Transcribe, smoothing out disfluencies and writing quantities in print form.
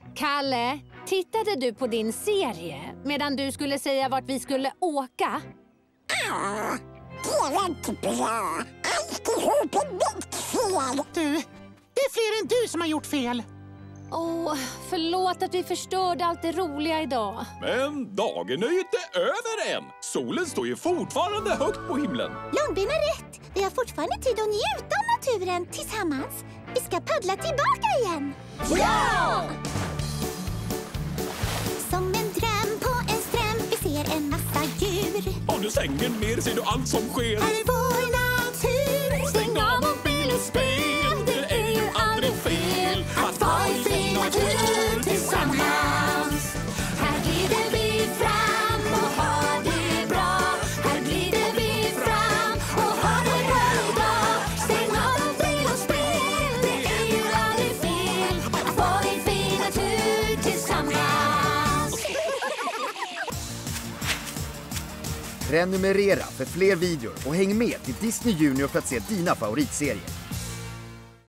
Kalle, tittade du på din serie medan du skulle säga vart vi skulle åka? Ja, det var inte bra. Alltihop är mitt fel. Du, det är fler än du som har gjort fel. Förlåt att vi förstörde allt det roliga idag. Men dagen är ju inte över än. Solen står ju fortfarande högt på himlen. Långben har rätt. Vi har fortfarande tid att njuta av naturen tillsammans. Vi ska paddla tillbaka igen. Ja! Som en dröm på en ström. Vi ser en massa djur. Om du stänger ner ser du allt som sker. Här är vår natur. Stäng av mobilens spel. Det är ju aldrig fel att vara i fin natur tillsammans. Här glider vi fram och har det bra. Här glider vi fram och har det bra. Stäng av mobil och spel. Det är ju aldrig fel att vara i fin natur tillsammans. Prenumerera för fler videor och häng med till Disney Junior för att se dina favoritserier.